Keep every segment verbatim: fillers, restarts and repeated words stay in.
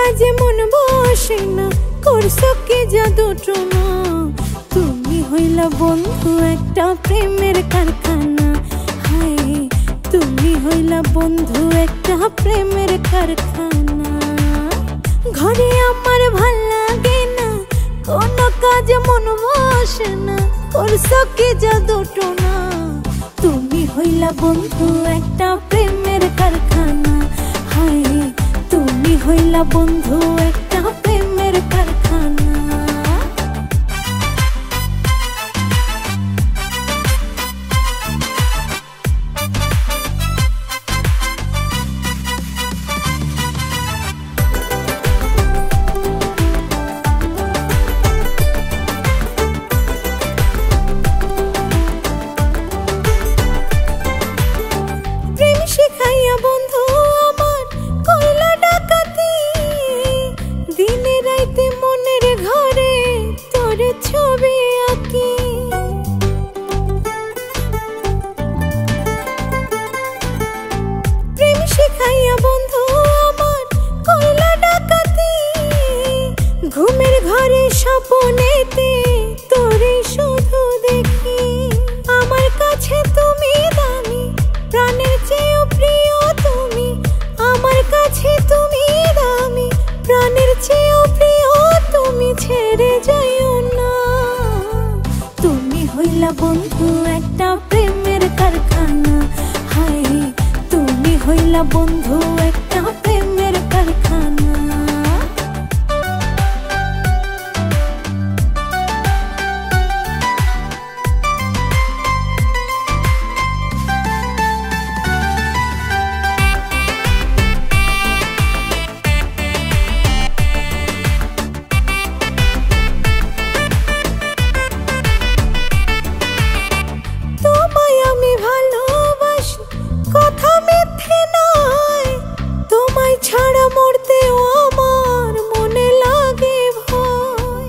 কাজে মন বসে না, করছো কি জাদু টোনা। তুমি হইলা বন্ধু একটা প্রেমের কারখানা, হায় তুমি হইলা বন্ধু একটা প্রেমের কারখানা। ঘরে আমার ভাল লাগে না, কোনো কাজে মন বসে না, করছো কি জাদু টোনা। তুমি হইলা বন্ধু একটা প্রেমের কারখানা, হায় তুমি হইলা বন্ধু একটা প্রেমের কারখানা। প্রেম শিখাইয়া বন্ধু আমার কইলা ডাকাতি, দিনে রাইতে মনের ঘরে তোর ছবি আঁকি। প্রেম শিখাইয়া বন্ধু আমার কইলা ডাকাতি, ঘুমের ঘরে স্বপ্নেতে তোরে শুধু দেখি। আমার কাছে তুমি দামি, প্রাণের চেয়েও প্রিয় তুমি, আমার কাছে তুমি দামি, প্রাণের চেয়েও প্রিয় তুমি, ছেড়ে যাইও না। তুমি হইলা বন্ধু একটা প্রেমের কারখানা, হায় তুমি হইলা বন্ধু একটা প্রেমের কারখানা। তোমায় আমি ভালোবাসি, কথা মিথ্যে নয়, তোমায় ছাড়া মরতেও আমার মনে লাগে ভয়।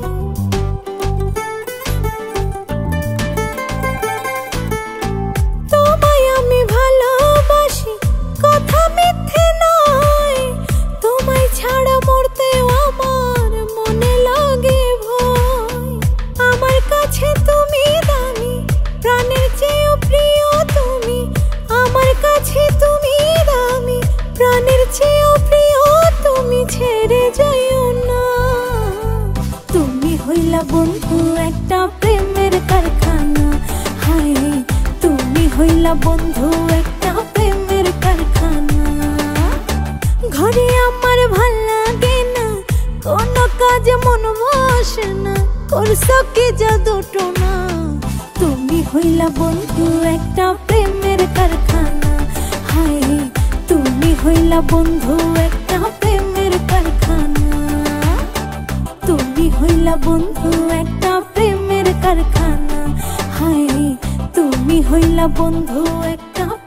তোমায় আমি ভালোবাসি, কথা মিথ্যে নয়, তোমায় ছাড়া মরতেও আমার মনে লাগে ভয়। আমার কাছে তুমি দামি, প্রাণের চেয়েও প্রিয় তুমি, আমার কাছে তুমি দামি, প্রাণের চেয়েও প্রিয় তুমি, ছেড়ে যাইও না। তুমি হইলা বন্ধু একটা প্রেমের কারখানা, হায় তুমি হইলা বন্ধু একটা প্রেমের কারখানা। ঘরে আমার ভাল লাগে না, কোনো কাজে মন বসে না, করছো কি জাদু টোনা। তুমি হইলা বন্ধু একটা প্রেমের কারখানা, হায় তুমি হইলা বন্ধু একটা প্রেমের কারখানা। তুমি হইলা বন্ধু একটা প্রেমের কারখানা, হায় তুমি হইলা বন্ধু একটা